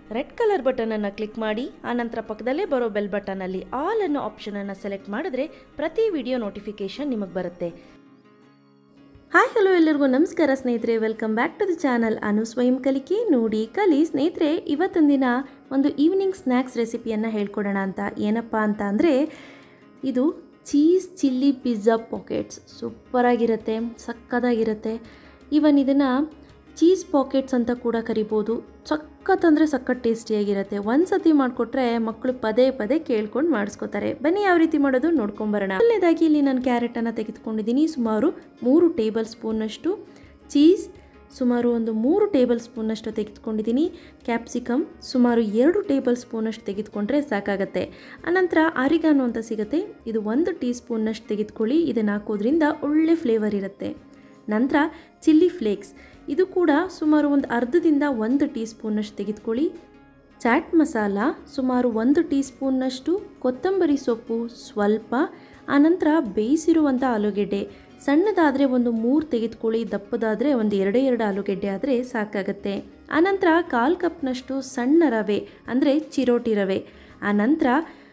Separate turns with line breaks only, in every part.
Red colour ಬಟನನ್ನು click ಮಾಡಿ ಆನಂತರ ಪಕ್ಕದಲ್ಲೇ ಬರೋ ಬೆಲ್ ಬಟನಲ್ಲಿ ಆಲ್ ಅನ್ನೋ ಆಪ್ಷನನ್ನು ಸೆಲೆಕ್ಟ್ ಮಾಡಿದ್ರೆ ಪ್ರತಿ ವಿಡಿಯೋ ನೋಟಿಫಿಕೇಷನ್ ನಿಮಗೆ ಬರುತ್ತೆ. ಹಾಯ್ ಹಲೋ ಎಲ್ಲರಿಗೂ ನಮಸ್ಕಾರ ಸ್ನೇಹಿತರೆ, welcome back to the channel Anu Swayam Kalike ನೋಡಿ ಕಲಿ. ಸ್ನೇಹಿತರೆ, ಇವತ್ತಿನ ದಿನ ಒಂದು ಈವ್ನಿಂಗ್ ಸ್ನ್ಯಾಕ್ಸ್ ರೆಸಿಪಿಯನ್ನು ಹೇಳ್ಕೊಡೋಣ ಅಂತ. ಏನಪ್ಪ ಅಂತ ಅಂದರೆ ಇದು ಚೀಸ್ ಚಿಲ್ಲಿ ಪಿಜ್ಜಾ ಪಾಕೆಟ್ಸ್. ಸೂಪರಾಗಿರುತ್ತೆ, ಸಕ್ಕತ್ತಾಗಿರುತ್ತೆ. ಈವನ್ ಇದನ್ನು ಚೀಸ್ ಪಾಕೆಟ್ಸ್ ಅಂತ ಕೂಡ ಕರಿಬೋದು. ಸಖತ್ ಅಂದರೆ ಸಖತ್ ಟೇಸ್ಟಿಯಾಗಿರುತ್ತೆ. ಒಂದು ಸತಿ ಮಾಡಿಕೊಟ್ರೆ ಮಕ್ಕಳು ಪದೇ ಪದೇ ಕೇಳ್ಕೊಂಡು ಮಾಡಿಸ್ಕೋತಾರೆ. ಬನ್ನಿ ಯಾವ ರೀತಿ ಮಾಡೋದು ನೋಡ್ಕೊಂಬರೋಣ. ಮೊದಲನೇದಾಗಿ ಇಲ್ಲಿ ನಾನು ಕ್ಯಾರೆಟನ್ನು ತೆಗೆದುಕೊಂಡಿದ್ದೀನಿ. ಸುಮಾರು 3 ಟೇಬಲ್ ಸ್ಪೂನಷ್ಟು ಚೀಸ್, ಸುಮಾರು ಒಂದು 3 ಟೇಬಲ್ ಸ್ಪೂನಷ್ಟು ತೆಗೆದುಕೊಂಡಿದ್ದೀನಿ. ಕ್ಯಾಪ್ಸಿಕಮ್ ಸುಮಾರು 2 ಟೇಬಲ್ ಸ್ಪೂನಷ್ಟು ತೆಗೆದುಕೊಂಡ್ರೆ ಸಾಕಾಗತ್ತೆ. ಆನಂತರ ಆರಿಗಾನೋ ಅಂತ ಸಿಗುತ್ತೆ, ಇದು 1 ಟೀ ಸ್ಪೂನ್ನಷ್ಟು ತೆಗೆದುಕೊಳ್ಳಿ. ಇದನ್ನು ಹಾಕೋದ್ರಿಂದ ಒಳ್ಳೆ ಫ್ಲೇವರ್ ಇರುತ್ತೆ. ನಂತರ ಚಿಲ್ಲಿ ಫ್ಲೇಕ್ಸ್, ಇದು ಕೂಡ ಸುಮಾರು ಒಂದು ಅರ್ಧದಿಂದ 1 ಟೀ ಸ್ಪೂನ್ನಷ್ಟು ತೆಗೆದುಕೊಳ್ಳಿ. ಚಾಟ್ ಮಸಾಲ ಸುಮಾರು 1 ಟೀ ಸ್ಪೂನ್ನಷ್ಟು, ಕೊತ್ತಂಬರಿ ಸೊಪ್ಪು ಸ್ವಲ್ಪ, ಆನಂತರ ಬೇಯಿಸಿರುವಂಥ ಆಲೂಗೆಡ್ಡೆ ಸಣ್ಣದಾದರೆ ಒಂದು 3 ತೆಗೆದುಕೊಳ್ಳಿ, ದಪ್ಪದಾದರೆ ಒಂದು 2 ಆಲೂಗೆಡ್ಡೆ ಆದರೆ ಸಾಕಾಗತ್ತೆ. ಆನಂತರ 1/4 ಕಪ್ನಷ್ಟು ಸಣ್ಣ ರವೆ ಅಂದರೆ ಚಿರೋಟಿ ರವೆ, ಆನಂತರ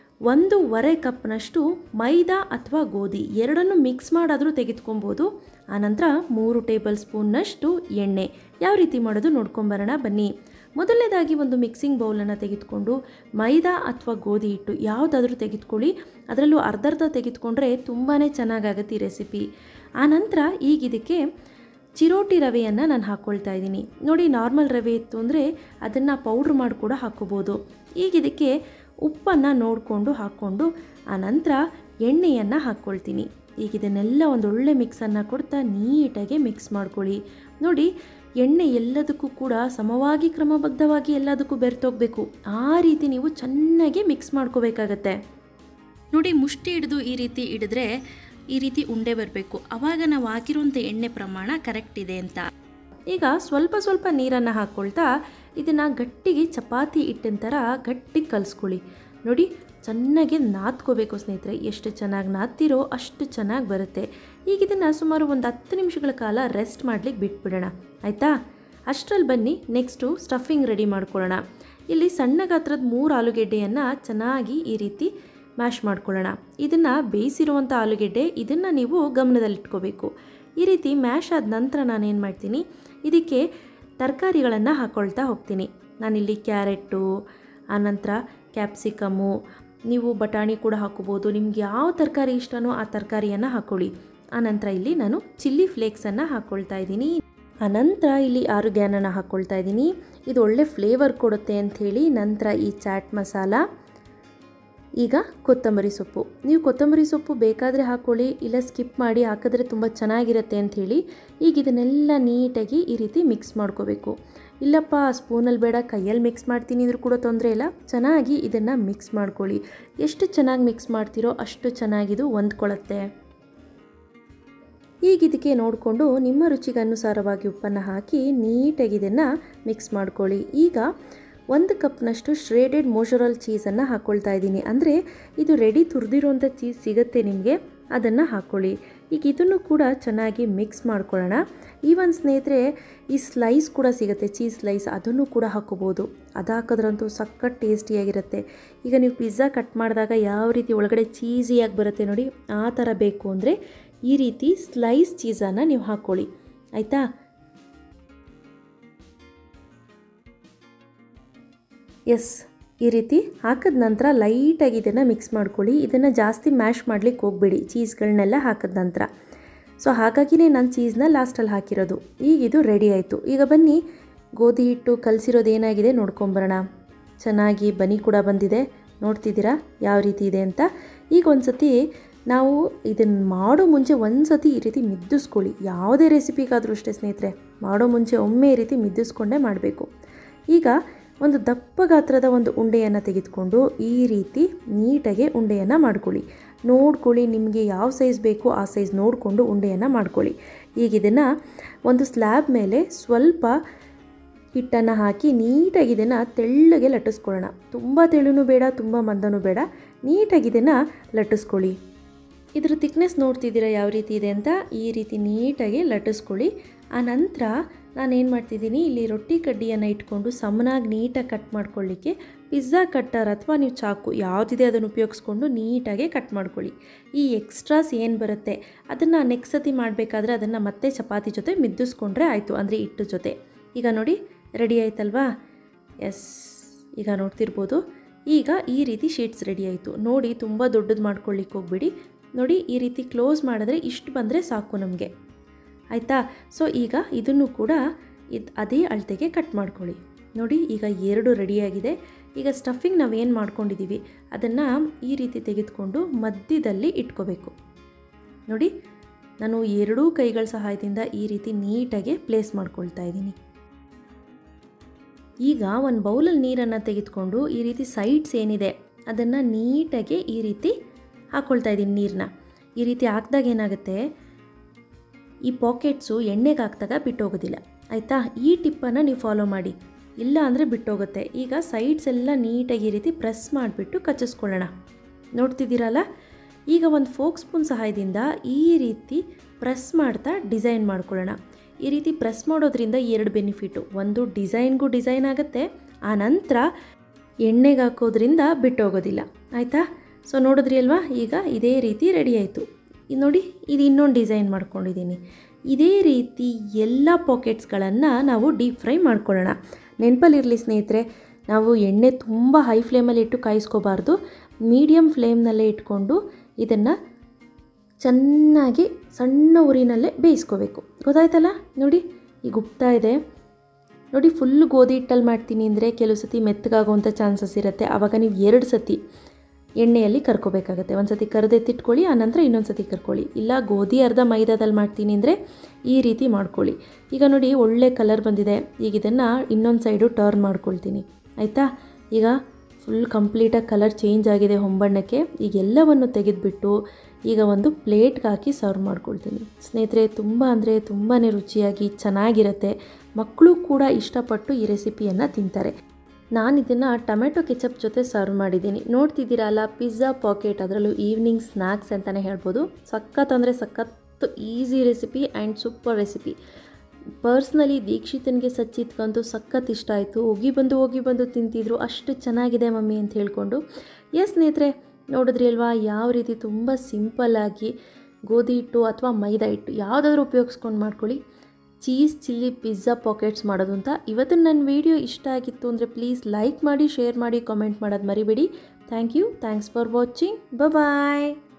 1/2 ಕಪ್ನಷ್ಟು ಮೈದಾ ಅಥವಾ ಗೋಧಿ, ಎರಡನ್ನು ಮಿಕ್ಸ್ ಮಾಡಾದರೂ ತೆಗೆದುಕೊಬೋದು. ಆನಂತರ 3 ಟೇಬಲ್ ಸ್ಪೂನ್ನಷ್ಟು ಎಣ್ಣೆ. ಯಾವ ರೀತಿ ಮಾಡೋದು ನೋಡ್ಕೊಂಬರೋಣ ಬನ್ನಿ. ಮೊದಲನೇದಾಗಿ ಒಂದು ಮಿಕ್ಸಿಂಗ್ ಬೌಲನ್ನು ತೆಗೆದುಕೊಂಡು ಮೈದಾ ಅಥವಾ ಗೋಧಿ ಹಿಟ್ಟು ಯಾವುದಾದ್ರೂ ತೆಗೆದುಕೊಳ್ಳಿ. ಅದರಲ್ಲೂ ಅರ್ಧ ತೆಗೆದುಕೊಂಡ್ರೆ ತುಂಬಾ ಚೆನ್ನಾಗಾಗುತ್ತೆ ಈ ರೆಸಿಪಿ. ಆನಂತರ ಈಗ ಇದಕ್ಕೆ ಚಿರೋಟಿ ರವೆಯನ್ನು ನಾನು ಹಾಕ್ಕೊಳ್ತಾ ಇದ್ದೀನಿ. ನೋಡಿ, ನಾರ್ಮಲ್ ರವೆ ಇತ್ತು ಅಂದರೆ ಅದನ್ನು ಪೌಡ್ರ್ ಮಾಡಿ ಕೂಡ ಹಾಕ್ಕೋಬೋದು. ಈಗ ಇದಕ್ಕೆ ಉಪ್ಪನ್ನು ನೋಡಿಕೊಂಡು ಹಾಕ್ಕೊಂಡು ಆನಂತರ ಎಣ್ಣೆಯನ್ನು ಹಾಕ್ಕೊಳ್ತೀನಿ. ಈಗ ಇದನ್ನೆಲ್ಲ ಒಂದೊಳ್ಳೆ ಮಿಕ್ಸನ್ನು ಕೊಡ್ತಾ ನೀಟಾಗಿ ಮಿಕ್ಸ್ ಮಾಡ್ಕೊಳ್ಳಿ. ನೋಡಿ, ಎಣ್ಣೆ ಎಲ್ಲದಕ್ಕೂ ಕೂಡ ಸಮವಾಗಿ ಕ್ರಮಬದ್ಧವಾಗಿ ಎಲ್ಲದಕ್ಕೂ ಬೆರೆತೋಗಬೇಕು. ಆ ರೀತಿ ನೀವು ಚೆನ್ನಾಗಿ ಮಿಕ್ಸ್ ಮಾಡ್ಕೋಬೇಕಾಗತ್ತೆ. ನೋಡಿ, ಮುಷ್ಟಿ ಹಿಡಿದು ಈ ರೀತಿ ಹಿಡಿದ್ರೆ ಈ ರೀತಿ ಉಂಡೆ ಬರಬೇಕು. ಆವಾಗ ನಾವು ಹಾಕಿರುವಂಥ ಎಣ್ಣೆ ಪ್ರಮಾಣ ಕರೆಕ್ಟ್ ಇದೆ ಅಂತ. ಈಗ ಸ್ವಲ್ಪ ನೀರನ್ನು ಹಾಕ್ಕೊಳ್ತಾ ಇದನ್ನು ಗಟ್ಟಿಗೆ ಚಪಾತಿ ಹಿಟ್ಟಿನ ಥರ ಗಟ್ಟಿಗೆ ಕಲಿಸ್ಕೊಳ್ಳಿ. ನೋಡಿ, ಚೆನ್ನಾಗಿ ನಾದ್ಕೋಬೇಕು ಸ್ನೇಹಿತರೆ. ಎಷ್ಟು ಚೆನ್ನಾಗಿ ನಾದ್ತಿರೋ ಅಷ್ಟು ಚೆನ್ನಾಗಿ ಬರುತ್ತೆ. ಈಗ ಇದನ್ನು ಸುಮಾರು ಒಂದು 10 ನಿಮಿಷಗಳ ಕಾಲ ರೆಸ್ಟ್ ಮಾಡಲಿಕ್ಕೆ ಬಿಟ್ಬಿಡೋಣ, ಆಯಿತಾ? ಅಷ್ಟರಲ್ಲಿ ಬನ್ನಿ ನೆಕ್ಸ್ಟು ಸ್ಟಫಿಂಗ್ ರೆಡಿ ಮಾಡ್ಕೊಳ್ಳೋಣ. ಇಲ್ಲಿ ಸಣ್ಣ ಗಾತ್ರದ 3 ಆಲೂಗೆಡ್ಡೆಯನ್ನು ಚೆನ್ನಾಗಿ ಈ ರೀತಿ ಮ್ಯಾಶ್ ಮಾಡ್ಕೊಳ್ಳೋಣ. ಇದನ್ನು ಬೇಯಿಸಿರುವಂಥ ಆಲೂಗೆಡ್ಡೆ, ಇದನ್ನು ನೀವು ಗಮನದಲ್ಲಿಟ್ಕೋಬೇಕು. ಈ ರೀತಿ ಮ್ಯಾಶ್ ಆದ ನಂತರ ನಾನೇನು ಮಾಡ್ತೀನಿ, ಇದಕ್ಕೆ ತರಕಾರಿಗಳನ್ನು ಹಾಕ್ಕೊಳ್ತಾ ಹೋಗ್ತೀನಿ. ನಾನಿಲ್ಲಿ ಕ್ಯಾರೆಟು, ಆನಂತರ ಕ್ಯಾಪ್ಸಿಕಮ್ಮು, ನೀವು ಬಟಾಣಿ ಕೂಡ ಹಾಕೋಬೋದು. ನಿಮ್ಗೆ ಯಾವ ತರಕಾರಿ ಇಷ್ಟನೋ ಆ ತರಕಾರಿಯನ್ನು ಹಾಕ್ಕೊಳ್ಳಿ. ಆನಂತರ ಇಲ್ಲಿ ನಾನು ಚಿಲ್ಲಿ ಫ್ಲೇಕ್ಸನ್ನು ಹಾಕ್ಕೊಳ್ತಾ ಇದ್ದೀನಿ. ಆನಂತರ ಇಲ್ಲಿ ಆರಿಗ್ಯಾನೋನ ಹಾಕ್ಕೊಳ್ತಾ ಇದ್ದೀನಿ. ಇದು ಒಳ್ಳೆ ಫ್ಲೇವರ್ ಕೊಡುತ್ತೆ ಅಂಥೇಳಿ. ನಂತರ ಈ ಚಾಟ್ ಮಸಾಲ, ಈಗ ಕೊತ್ತಂಬರಿ ಸೊಪ್ಪು. ನೀವು ಕೊತ್ತಂಬರಿ ಸೊಪ್ಪು ಬೇಕಾದರೆ ಹಾಕ್ಕೊಳ್ಳಿ, ಇಲ್ಲ ಸ್ಕಿಪ್ ಮಾಡಿ ಹಾಕಿದ್ರೆ ತುಂಬ ಚೆನ್ನಾಗಿರುತ್ತೆ ಅಂಥೇಳಿ. ಈಗ ಇದನ್ನೆಲ್ಲ ನೀಟಾಗಿ ಈ ರೀತಿ ಮಿಕ್ಸ್ ಮಾಡ್ಕೋಬೇಕು. ಇಲ್ಲಪ್ಪ ಸ್ಪೂನಲ್ಲಿ ಬೇಡ ಕೈಯಲ್ಲಿ ಮಿಕ್ಸ್ ಮಾಡ್ತೀನಿ ಅಂದರೂ ಕೂಡ ತೊಂದರೆ ಇಲ್ಲ. ಚೆನ್ನಾಗಿ ಇದನ್ನು ಮಿಕ್ಸ್ ಮಾಡ್ಕೊಳ್ಳಿ. ಎಷ್ಟು ಚೆನ್ನಾಗಿ ಮಿಕ್ಸ್ ಮಾಡ್ತೀರೋ ಅಷ್ಟು ಚೆನ್ನಾಗಿದು ಹೊಂದ್ಕೊಳ್ಳುತ್ತೆ. ಈಗ ಇದಕ್ಕೆ ನೋಡಿಕೊಂಡು ನಿಮ್ಮ ರುಚಿಗೆ ಅನುಸಾರವಾಗಿ ಉಪ್ಪನ್ನು ಹಾಕಿ ನೀಟಾಗಿ ಇದನ್ನು ಮಿಕ್ಸ್ ಮಾಡ್ಕೊಳ್ಳಿ. ಈಗ 1 ಕಪ್ನಷ್ಟು ಶ್ರೇಡೆಡ್ ಮೋಜರಲ್ ಚೀಸನ್ನು ಹಾಕ್ಕೊಳ್ತಾ ಇದ್ದೀನಿ. ಅಂದರೆ ಇದು ರೆಡಿ ತುರಿದಿರೋಂಥ ಚೀಸ್ ಸಿಗುತ್ತೆ ನಿಮಗೆ, ಅದನ್ನು ಹಾಕ್ಕೊಳ್ಳಿ. ಈಗ ಇದನ್ನು ಕೂಡ ಚೆನ್ನಾಗಿ ಮಿಕ್ಸ್ ಮಾಡ್ಕೊಳ್ಳೋಣ. ಈವನ್ ಸ್ನೇಹಿತರೆ, ಈ ಸ್ಲೈಸ್ ಕೂಡ ಸಿಗುತ್ತೆ, ಚೀಸ್ ಸ್ಲೈಸ್, ಅದನ್ನು ಕೂಡ ಹಾಕ್ಕೋಬೋದು. ಅದು ಹಾಕಿದ್ರಂತೂ ಸಖತ್ ಟೇಸ್ಟಿಯಾಗಿರುತ್ತೆ. ಈಗ ನೀವು ಪಿಜ್ಜಾ ಕಟ್ ಮಾಡಿದಾಗ ಯಾವ ರೀತಿ ಒಳಗಡೆ ಚೀಸಿಯಾಗಿ ಬರುತ್ತೆ ನೋಡಿ, ಆ ಥರ ಬೇಕು ಅಂದರೆ ಈ ರೀತಿ ಸ್ಲೈಸ್ ಚೀಸನ್ನು ನೀವು ಹಾಕ್ಕೊಳ್ಳಿ, ಆಯಿತಾ? ಎಸ್, ಈ ರೀತಿ ಹಾಕಿದ ನಂತರ ಲೈಟಾಗಿ ಇದನ್ನು ಮಿಕ್ಸ್ ಮಾಡ್ಕೊಳ್ಳಿ. ಇದನ್ನು ಜಾಸ್ತಿ ಮ್ಯಾಶ್ ಮಾಡಲಿಕ್ಕೆ ಹೋಗಬೇಡಿ ಚೀಸ್ಗಳನ್ನೆಲ್ಲ ಹಾಕಿದ ನಂತರ. ಸೊ ಹಾಗಾಗಿನೇ ನಾನು ಚೀಸ್ನ ಲಾಸ್ಟಲ್ಲಿ ಹಾಕಿರೋದು. ಈಗ ಇದು ರೆಡಿ ಆಯಿತು. ಈಗ ಬನ್ನಿ ಗೋಧಿ ಹಿಟ್ಟು ಕಲಸಿರೋದು ಏನಾಗಿದೆ ನೋಡ್ಕೊಂಬರೋಣ. ಚೆನ್ನಾಗಿ ಬನಿ ಕೂಡ ಬಂದಿದೆ, ನೋಡ್ತಿದ್ದೀರಾ ಯಾವ ರೀತಿ ಇದೆ ಅಂತ. ಈಗ ಒಂದು ಸತಿ ನಾವು ಇದನ್ನು ಮಾಡೋ ಮುಂಚೆ ಒಂದು ಸತಿ ಈ ರೀತಿ ಮಿದ್ದಿಸ್ಕೊಳ್ಳಿ. ಯಾವುದೇ ರೆಸಿಪಿಗಾದರೂ ಅಷ್ಟೇ ಸ್ನೇಹಿತರೆ, ಮಾಡೋ ಮುಂಚೆ ಒಮ್ಮೆ ಈ ರೀತಿ ಮಿದ್ದಿಸ್ಕೊಂಡೇ ಮಾಡಬೇಕು. ಈಗ ಒಂದು ದಪ್ಪ ಗಾತ್ರದ ಒಂದು ಉಂಡೆಯನ್ನು ತೆಗೆದುಕೊಂಡು ಈ ರೀತಿ ನೀಟಾಗಿ ಉಂಡೆಯನ್ನು ಮಾಡ್ಕೊಳ್ಳಿ. ನೋಡ್ಕೊಳ್ಳಿ, ನಿಮಗೆ ಯಾವ ಸೈಜ್ ಬೇಕೋ ಆ ಸೈಜ್ ನೋಡಿಕೊಂಡು ಉಂಡೆಯನ್ನು ಮಾಡ್ಕೊಳ್ಳಿ. ಈಗ ಇದನ್ನು ಒಂದು ಸ್ಲ್ಯಾಬ್ ಮೇಲೆ ಸ್ವಲ್ಪ ಹಿಟ್ಟನ್ನು ಹಾಕಿ ನೀಟಾಗಿ ಇದನ್ನು ತೆಳ್ಳಗೆ ಲಟ್ಟಿಸ್ಕೊಳ್ಳೋಣ. ತುಂಬ ತೆಳುನೂ ಬೇಡ, ತುಂಬ ಮಂದನೂ ಬೇಡ, ನೀಟಾಗಿ ಇದನ್ನು ಲಟ್ಟಿಸ್ಕೊಳ್ಳಿ. ಇದರ ಥಿಕ್ನೆಸ್ ನೋಡ್ತಿದ್ದೀರಾ ಯಾವ ರೀತಿ ಇದೆ ಅಂತ. ಈ ರೀತಿ ನೀಟಾಗಿ ಲಟ್ಟಿಸ್ಕೊಳ್ಳಿ. ಆನಂತರ ನಾನೇನು ಮಾಡ್ತಿದ್ದೀನಿ, ಇಲ್ಲಿ ರೊಟ್ಟಿ ಕಡ್ಡಿಯನ್ನು ಇಟ್ಕೊಂಡು ಸಮನಾಗಿ ನೀಟಾಗಿ ಕಟ್ ಮಾಡ್ಕೊಳ್ಳಿಕ್ಕೆ ಪಿಜ್ಜಾ ಕಟ್ಟರ್ ಅಥವಾ ನೀವು ಚಾಕು ಯಾವುದಿದೆ ಅದನ್ನು ಉಪಯೋಗಿಸ್ಕೊಂಡು ನೀಟಾಗಿ ಕಟ್ ಮಾಡ್ಕೊಳ್ಳಿ. ಈ ಎಕ್ಸ್ಟ್ರಾಸ್ ಏನು ಬರುತ್ತೆ ಅದನ್ನು ನೆಕ್ಸ್ಟ್ ಸತಿ ಮಾಡಬೇಕಾದ್ರೆ ಅದನ್ನು ಮತ್ತೆ ಚಪಾತಿ ಜೊತೆ ಮಿದ್ದಿಸ್ಕೊಂಡ್ರೆ ಆಯಿತು, ಅಂದರೆ ಹಿಟ್ಟು ಜೊತೆ. ಈಗ ನೋಡಿ ರೆಡಿ ಆಯ್ತಲ್ವಾ? ಎಸ್, ಈಗ ನೋಡ್ತಿರ್ಬೋದು. ಈಗ ಈ ರೀತಿ ಶೀಟ್ಸ್ ರೆಡಿ ಆಯಿತು ನೋಡಿ. ತುಂಬ ದೊಡ್ಡದು ಮಾಡ್ಕೊಳ್ಳಿಕ್ಕೆ ಹೋಗ್ಬಿಡಿ. ನೋಡಿ ಈ ರೀತಿ ಕ್ಲೋಸ್ ಮಾಡಿದ್ರೆ ಇಷ್ಟು ಬಂದರೆ ಸಾಕು ನಮಗೆ, ಆಯಿತಾ? ಸೊ ಈಗ ಇದನ್ನು ಕೂಡ ಅದೇ ಅಳತೆಗೆ ಕಟ್ ಮಾಡ್ಕೊಳ್ಳಿ. ನೋಡಿ ಈಗ 2 ರೆಡಿಯಾಗಿದೆ. ಈಗ ಸ್ಟಫಿಂಗ್ ನಾವೇನು ಮಾಡ್ಕೊಂಡಿದ್ದೀವಿ ಅದನ್ನು ಈ ರೀತಿ ತೆಗೆದುಕೊಂಡು ಮಧ್ಯದಲ್ಲಿ ಇಟ್ಕೋಬೇಕು. ನೋಡಿ ನಾನು 2 ಕೈಗಳ ಸಹಾಯದಿಂದ ಈ ರೀತಿ ನೀಟಾಗಿ ಪ್ಲೇಸ್ ಮಾಡ್ಕೊಳ್ತಾ ಇದ್ದೀನಿ. ಈಗ ಒಂದು ಬೌಲಲ್ಲಿ ನೀರನ್ನು ತೆಗೆದುಕೊಂಡು ಈ ರೀತಿ ಸೈಡ್ಸ್ ಏನಿದೆ ಅದನ್ನು ನೀಟಾಗಿ ಈ ರೀತಿ ಹಾಕ್ಕೊಳ್ತಾ ಇದ್ದೀನಿ ನೀರನ್ನ. ಈ ರೀತಿ ಹಾಕಿದಾಗ ಏನಾಗುತ್ತೆ, ಈ ಪಾಕೆಟ್ಸು ಎಣ್ಣೆಗೆ ಹಾಕಿದಾಗ ಬಿಟ್ಟೋಗೋದಿಲ್ಲ, ಆಯಿತಾ? ಈ ಟಿಪ್ಪನ್ನು ನೀವು ಫಾಲೋ ಮಾಡಿ, ಇಲ್ಲ ಅಂದರೆ ಬಿಟ್ಟೋಗುತ್ತೆ. ಈಗ ಸೈಡ್ಸ್ ಎಲ್ಲ ನೀಟಾಗಿ ಈ ರೀತಿ ಪ್ರೆಸ್ ಮಾಡಿಬಿಟ್ಟು ಕಚ್ಚಿಸ್ಕೊಳ್ಳೋಣ. ನೋಡ್ತಿದ್ದೀರಲ್ಲ? ಈಗ ಒಂದು ಫೋಕ್ ಸ್ಪೂನ್ ಸಹಾಯದಿಂದ ಈ ರೀತಿ ಪ್ರೆಸ್ ಮಾಡ್ತಾ ಡಿಸೈನ್ ಮಾಡ್ಕೊಳ್ಳೋಣ. ಈ ರೀತಿ ಪ್ರೆಸ್ ಮಾಡೋದ್ರಿಂದ 2 ಬೆನಿಫಿಟು. ಒಂದು ಡಿಸೈನ್ಗೂ ಡಿಸೈನ್ ಆಗುತ್ತೆ, ಆ ನಂತರ ಎಣ್ಣೆಗೆ ಹಾಕೋದ್ರಿಂದ ಬಿಟ್ಟೋಗೋದಿಲ್ಲ, ಆಯಿತಾ? ಸೊ ನೋಡಿದ್ರಿ ಅಲ್ವಾ? ಈಗ ಇದೇ ರೀತಿ ರೆಡಿ ಆಯಿತು. ನೋಡಿ ಇದು ಇನ್ನೊಂದು ಡಿಸೈನ್ ಮಾಡ್ಕೊಂಡಿದ್ದೀನಿ. ಇದೇ ರೀತಿ ಎಲ್ಲ ಪಾಕೆಟ್ಸ್ಗಳನ್ನು ನಾವು ಡೀಪ್ ಫ್ರೈ ಮಾಡ್ಕೊಳ್ಳೋಣ. ನೆನಪಲ್ಲಿರಲಿ ಸ್ನೇಹಿತರೆ, ನಾವು ಎಣ್ಣೆ ತುಂಬ ಹೈ ಫ್ಲೇಮಲ್ಲಿ ಇಟ್ಟು ಕಾಯಿಸ್ಕೋಬಾರ್ದು, ಮೀಡಿಯಮ್ ಫ್ಲೇಮ್ನಲ್ಲೇ ಇಟ್ಕೊಂಡು ಇದನ್ನು ಚೆನ್ನಾಗಿ ಸಣ್ಣ ಉರಿನಲ್ಲೇ ಬೇಯಿಸ್ಕೋಬೇಕು. ಗೊತ್ತಾಯ್ತಲ್ಲ? ನೋಡಿ ಈಗ ಉಪ್ತಾ ಇದೆ. ನೋಡಿ ಫುಲ್ಲು ಗೋಧಿ ಹಿಟ್ಟಲ್ಲಿ ಮಾಡ್ತೀನಿ ಅಂದರೆ ಕೆಲವು ಸತಿ ಮೆತ್ತಗಾಗುವಂಥ ಚಾನ್ಸಸ್ ಇರುತ್ತೆ. ಆವಾಗ ನೀವು 2 ಸತಿ ಎಣ್ಣೆಯಲ್ಲಿ ಕರ್ಕೋಬೇಕಾಗತ್ತೆ. ಒಂದು ಸತಿ ಕರೆದೆತ್ತಿಟ್ಕೊಳ್ಳಿ, ಆನಂತರ ಇನ್ನೊಂದು ಸತಿ ಕರ್ಕೊಳ್ಳಿ. ಇಲ್ಲ ಗೋಧಿ ಅರ್ಧ ಮೈದಾದಲ್ಲಿ ಮಾಡ್ತೀನಿ ಅಂದರೆ ಈ ರೀತಿ ಮಾಡ್ಕೊಳ್ಳಿ. ಈಗ ನೋಡಿ ಒಳ್ಳೆ ಕಲರ್ ಬಂದಿದೆ. ಈಗ ಇದನ್ನು ಇನ್ನೊಂದು ಸೈಡು ಟರ್ನ್ ಮಾಡ್ಕೊಳ್ತೀನಿ, ಆಯಿತಾ? ಈಗ ಫುಲ್ ಕಂಪ್ಲೀಟಾಗಿ ಕಲರ್ ಚೇಂಜ್ ಆಗಿದೆ ಹೊಂಬಣ್ಣಕ್ಕೆ. ಈಗ ಎಲ್ಲವನ್ನು ತೆಗೆದುಬಿಟ್ಟು ಈಗ ಒಂದು ಪ್ಲೇಟ್ಗೆ ಹಾಕಿ ಸರ್ವ್ ಮಾಡ್ಕೊಳ್ತೀನಿ. ಸ್ನೇಹಿತರೆ, ತುಂಬ ಅಂದರೆ ತುಂಬಾ ರುಚಿಯಾಗಿ ಚೆನ್ನಾಗಿರುತ್ತೆ. ಮಕ್ಕಳು ಕೂಡ ಇಷ್ಟಪಟ್ಟು ಈ ರೆಸಿಪಿಯನ್ನು ತಿಂತಾರೆ. ನಾನು ಇದನ್ನು ಟೊಮೆಟೊ ಕೆಚಪ್ ಜೊತೆ ಸರ್ವ್ ಮಾಡಿದ್ದೀನಿ. ನೋಡ್ತಿದ್ದೀರಲ್ಲ, ಪಿಜ್ಜಾ ಪಾಕೆಟ್, ಅದರಲ್ಲೂ ಈವ್ನಿಂಗ್ ಸ್ನ್ಯಾಕ್ಸ್ ಅಂತಲೇ ಹೇಳ್ಬೋದು. ಸಖತ್ ಅಂದರೆ ಸಖತ್ತು easy recipe and super recipe. Personally ದೀಕ್ಷಿತನಿಗೆ ಸಚ್ಚಿತ್ಕಂತೂ ಸಖತ್ ಇಷ್ಟ ಆಯಿತು. ಹೋಗಿ ಬಂದು ತಿಂತಿದ್ರು, ಅಷ್ಟು ಚೆನ್ನಾಗಿದೆ ಮಮ್ಮಿ ಅಂತ ಹೇಳ್ಕೊಂಡು. ಎಸ್ ಸ್ನೇಹಿತರೆ, ನೋಡಿದ್ರಿ ಅಲ್ವಾ ಯಾವ ರೀತಿ ತುಂಬ ಸಿಂಪಲ್ಲಾಗಿ ಗೋಧಿ ಹಿಟ್ಟು ಅಥವಾ ಮೈದಾ ಹಿಟ್ಟು ಯಾವುದಾದ್ರೂ ಉಪಯೋಗಿಸ್ಕೊಂಡು ಮಾಡ್ಕೊಳ್ಳಿ ಚೀಸ್ ಚಿಲ್ಲಿ ಪಿಜ್ಜಾ ಪಾಕೆಟ್ಸ್ ಮಾಡೋದು ಅಂತ. ಇವತ್ತು ನನ್ನ ವಿಡಿಯೋ ಇಷ್ಟ ಆಗಿತ್ತು ಅಂದರೆ ಪ್ಲೀಸ್ ಲೈಕ್ ಮಾಡಿ, ಶೇರ್ ಮಾಡಿ, ಕಾಮೆಂಟ್ ಮಾಡೋದು ಮರಿಬೇಡಿ. Thank you. Thanks for watching. Bye.